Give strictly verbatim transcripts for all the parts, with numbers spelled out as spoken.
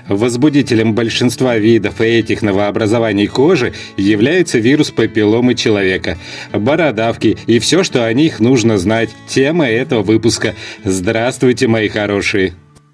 Возбудителем большинства видов этих новообразований кожи является вирус папилломы человека, бородавки и все, что о них нужно знать. Тема этого выпуска. Здравствуйте, мои хорошие!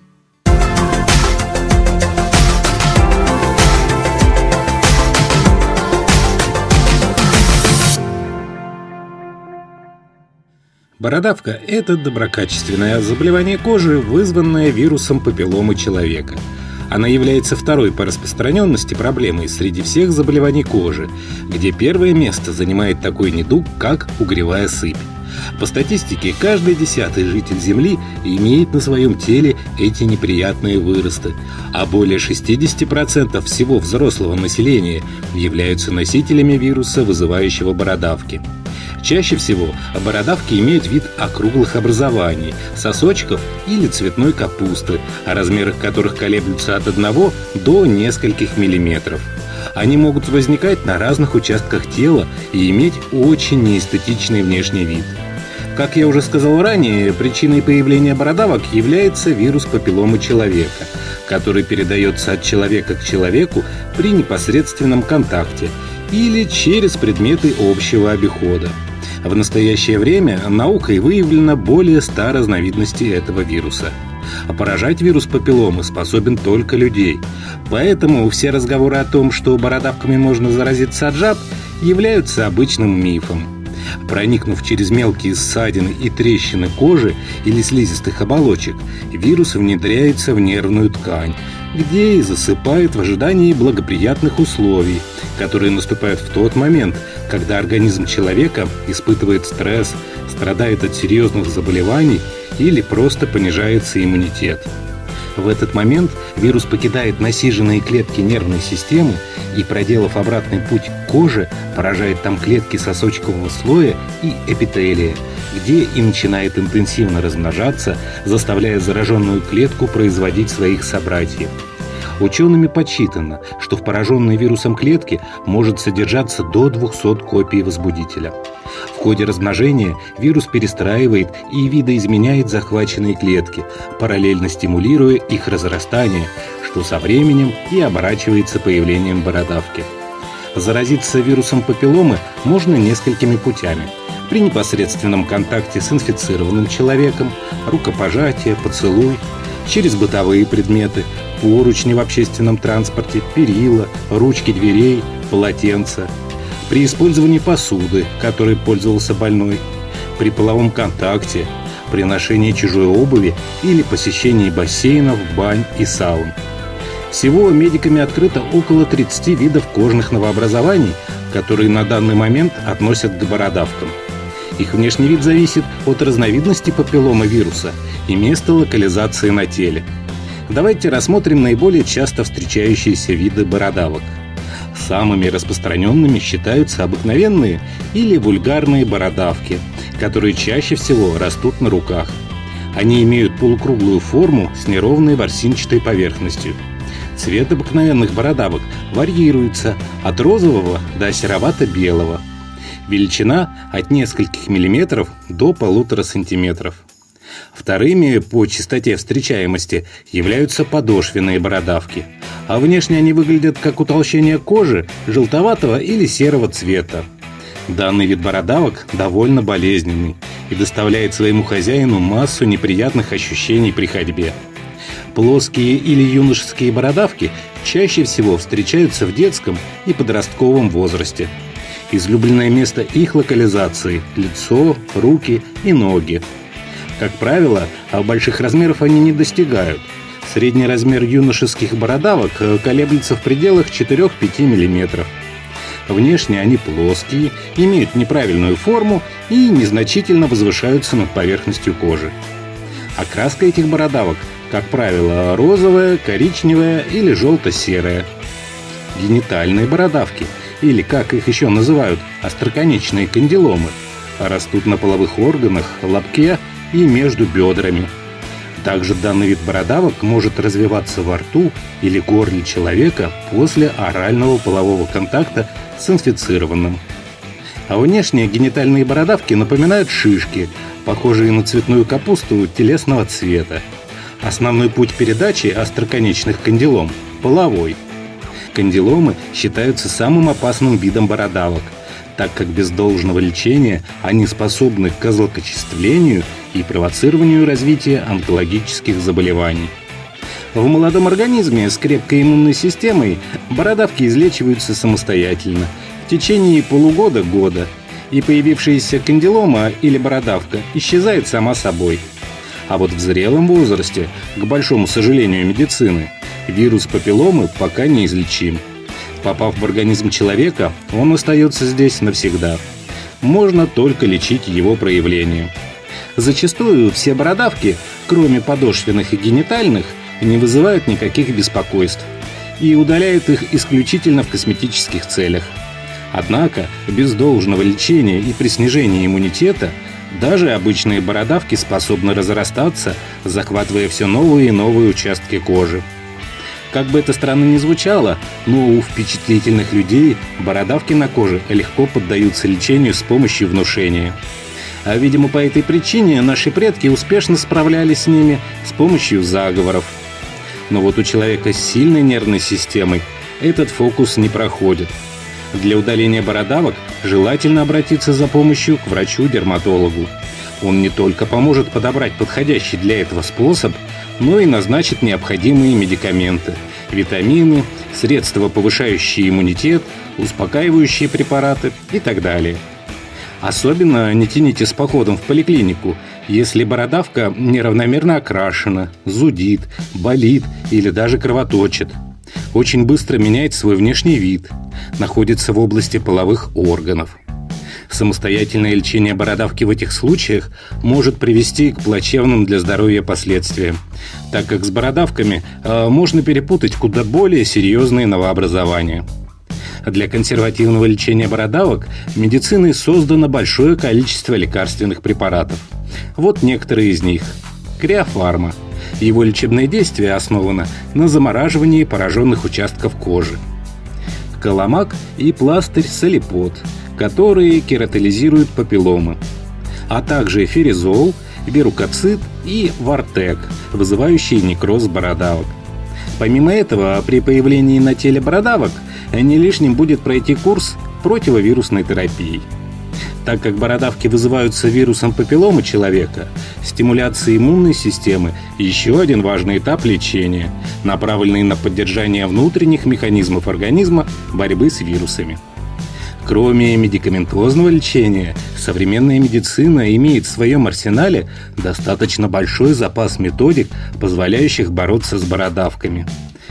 Бородавка – это доброкачественное заболевание кожи, вызванное вирусом папилломы человека. Она является второй по распространенности проблемой среди всех заболеваний кожи, где первое место занимает такой недуг, как угревая сыпь. По статистике, каждый десятый житель Земли имеет на своем теле эти неприятные выросты, а более шестьдесят процентов всего взрослого населения являются носителями вируса, вызывающего бородавки. Чаще всего бородавки имеют вид округлых образований, сосочков или цветной капусты, о размерах которых колеблются от одного до нескольких миллиметров. Они могут возникать на разных участках тела и иметь очень неэстетичный внешний вид. Как я уже сказал ранее, причиной появления бородавок является вирус папилломы человека, который передается от человека к человеку при непосредственном контакте или через предметы общего обихода. В настоящее время наукой выявлено более ста разновидностей этого вируса. А поражать вирус папилломы способен только людей. Поэтому все разговоры о том, что бородавками можно заразиться от жаб, являются обычным мифом. Проникнув через мелкие ссадины и трещины кожи или слизистых оболочек, вирус внедряется в нервную ткань, где и засыпает в ожидании благоприятных условий, которые наступают в тот момент, когда организм человека испытывает стресс, страдает от серьезных заболеваний или просто понижается иммунитет. В этот момент вирус покидает насиженные клетки нервной системы и, проделав обратный путь к коже, поражает там клетки сосочкового слоя и эпителия, где и начинает интенсивно размножаться, заставляя зараженную клетку производить своих собратьев. Учеными подсчитано, что в пораженной вирусом клетке может содержаться до двухсот копий возбудителя. В ходе размножения вирус перестраивает и видоизменяет захваченные клетки, параллельно стимулируя их разрастание, что со временем и оборачивается появлением бородавки. Заразиться вирусом папилломы можно несколькими путями: при непосредственном контакте с инфицированным человеком, рукопожатие, поцелуй, через бытовые предметы, поручни в общественном транспорте, перила, ручки дверей, полотенца, при использовании посуды, которой пользовался больной, при половом контакте, при ношении чужой обуви или посещении бассейнов, бань и саун. Всего медиками открыто около тридцати видов кожных новообразований, которые на данный момент относят к бородавкам. Их внешний вид зависит от разновидности папиллома вируса и места локализации на теле. Давайте рассмотрим наиболее часто встречающиеся виды бородавок. Самыми распространенными считаются обыкновенные или вульгарные бородавки, которые чаще всего растут на руках. Они имеют полукруглую форму с неровной ворсинчатой поверхностью. Цвет обыкновенных бородавок варьируется от розового до серовато-белого. Величина от нескольких миллиметров до полутора сантиметров. Вторыми по частоте встречаемости являются подошвенные бородавки, а внешне они выглядят как утолщение кожи желтоватого или серого цвета. Данный вид бородавок довольно болезненный и доставляет своему хозяину массу неприятных ощущений при ходьбе. Плоские или юношеские бородавки чаще всего встречаются в детском и подростковом возрасте. Излюбленное место их локализации – лицо, руки и ноги. Как правило, больших размеров они не достигают. Средний размер юношеских бородавок колеблется в пределах четырёх-пяти миллиметров. Внешне они плоские, имеют неправильную форму и незначительно возвышаются над поверхностью кожи. Окраска этих бородавок, как правило, розовая, коричневая или желто-серая. Генитальные бородавки, или, как их еще называют, остроконечные кандиломы, растут на половых органах, лобке и между бедрами. Также данный вид бородавок может развиваться во рту или горле человека после орального полового контакта с инфицированным. А внешние генитальные бородавки напоминают шишки, похожие на цветную капусту телесного цвета. Основной путь передачи остроконечных кандилом – половой. Кандиломы считаются самым опасным видом бородавок, так как без должного лечения они способны к злокачествлению и провоцированию развития онкологических заболеваний. В молодом организме с крепкой иммунной системой бородавки излечиваются самостоятельно в течение полугода-года, и появившаяся кандилома или бородавка исчезает сама собой. А вот в зрелом возрасте, к большому сожалению медицины, вирус папилломы пока неизлечим. Попав в организм человека, он остается здесь навсегда. Можно только лечить его проявление. Зачастую все бородавки, кроме подошвенных и генитальных, не вызывают никаких беспокойств и удаляют их исключительно в косметических целях. Однако, без должного лечения и при снижении иммунитета даже обычные бородавки способны разрастаться, захватывая все новые и новые участки кожи. Как бы это странно ни звучало, но у впечатлительных людей бородавки на коже легко поддаются лечению с помощью внушения. А, видимо, по этой причине наши предки успешно справлялись с ними с помощью заговоров. Но вот у человека с сильной нервной системой этот фокус не проходит. Для удаления бородавок желательно обратиться за помощью к врачу-дерматологу. Он не только поможет подобрать подходящий для этого способ, но и назначит необходимые медикаменты, витамины, средства, повышающие иммунитет, успокаивающие препараты и так далее. Особенно не тяните с походом в поликлинику, если бородавка неравномерно окрашена, зудит, болит или даже кровоточит. Очень быстро меняет свой внешний вид, находится в области половых органов. Самостоятельное лечение бородавки в этих случаях может привести к плачевным для здоровья последствиям, так как с бородавками э, можно перепутать куда более серьезные новообразования. Для консервативного лечения бородавок медициной создано большое количество лекарственных препаратов. Вот некоторые из них. Криофарма. Его лечебное действие основано на замораживании пораженных участков кожи. Коломак и пластырь Солипод, которые кератолизируют папилломы. А также феризол, верукоцит и вартек, вызывающие некроз бородавок. Помимо этого, при появлении на теле бородавок не лишним будет пройти курс противовирусной терапии. Так как бородавки вызываются вирусом папилломы человека, стимуляция иммунной системы – еще один важный этап лечения, направленный на поддержание внутренних механизмов организма борьбы с вирусами. Кроме медикаментозного лечения, современная медицина имеет в своем арсенале достаточно большой запас методик, позволяющих бороться с бородавками.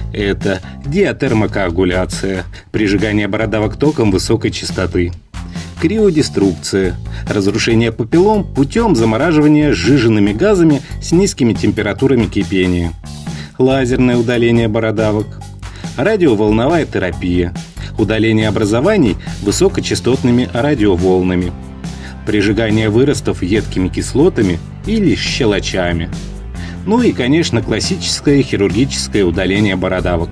Это диатермокоагуляция, прижигание бородавок током высокой частоты, криодеструкция, разрушение папиллом путем замораживания сжиженными газами с низкими температурами кипения, лазерное удаление бородавок, радиоволновая терапия, удаление образований высокочастотными радиоволнами, прижигание выростов едкими кислотами или щелочами. Ну и, конечно, классическое хирургическое удаление бородавок.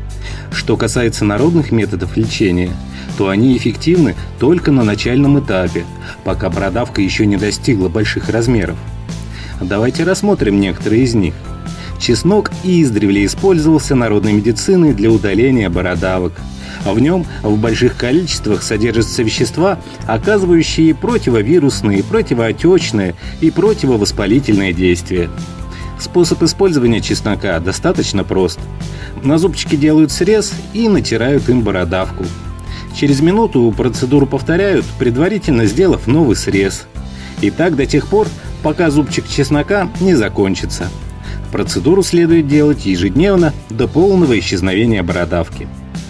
Что касается народных методов лечения, то они эффективны только на начальном этапе, пока бородавка еще не достигла больших размеров. Давайте рассмотрим некоторые из них. Чеснок издревле использовался народной медициной для удаления бородавок. В нем в больших количествах содержатся вещества, оказывающие противовирусные, противоотечные и противовоспалительные действия. Способ использования чеснока достаточно прост. На зубчике делают срез и натирают им бородавку. Через минуту процедуру повторяют, предварительно сделав новый срез. И так до тех пор, пока зубчик чеснока не закончится. Процедуру следует делать ежедневно до полного исчезновения бородавки.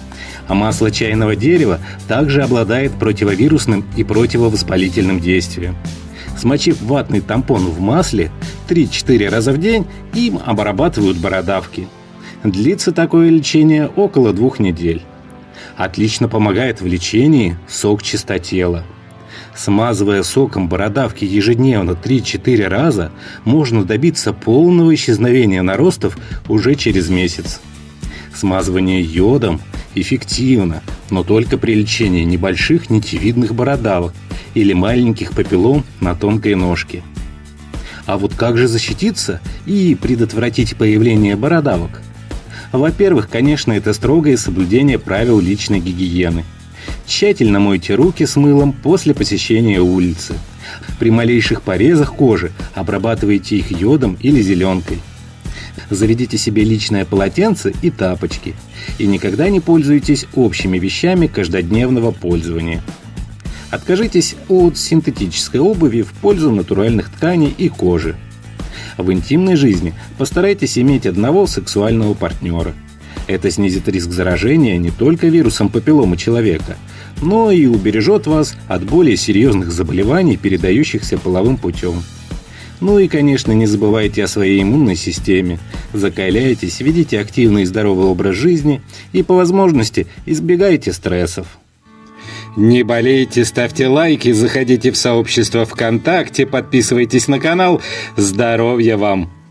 А масло чайного дерева также обладает противовирусным и противовоспалительным действием. Смочив ватный тампон в масле, три-четыре раза в день им обрабатывают бородавки. Длится такое лечение около двух недель. Отлично помогает в лечении сок чистотела. Смазывая соком бородавки ежедневно три-четыре раза, можно добиться полного исчезновения наростов уже через месяц. Смазывание йодом эффективно, но только при лечении небольших нитевидных бородавок или маленьких папиллом на тонкой ножке. А вот как же защититься и предотвратить появление бородавок? Во-первых, конечно, это строгое соблюдение правил личной гигиены. Тщательно мойте руки с мылом после посещения улицы. При малейших порезах кожи обрабатывайте их йодом или зеленкой. Заведите себе личное полотенце и тапочки. И никогда не пользуйтесь общими вещами каждодневного пользования. Откажитесь от синтетической обуви в пользу натуральных тканей и кожи. В интимной жизни постарайтесь иметь одного сексуального партнера. Это снизит риск заражения не только вирусом папилломы человека, но и убережет вас от более серьезных заболеваний, передающихся половым путем. Ну и, конечно, не забывайте о своей иммунной системе. Закаляйтесь, ведите активный и здоровый образ жизни и, по возможности, избегайте стрессов. Не болейте, ставьте лайки, заходите в сообщество ВКонтакте, подписывайтесь на канал. Здоровья вам!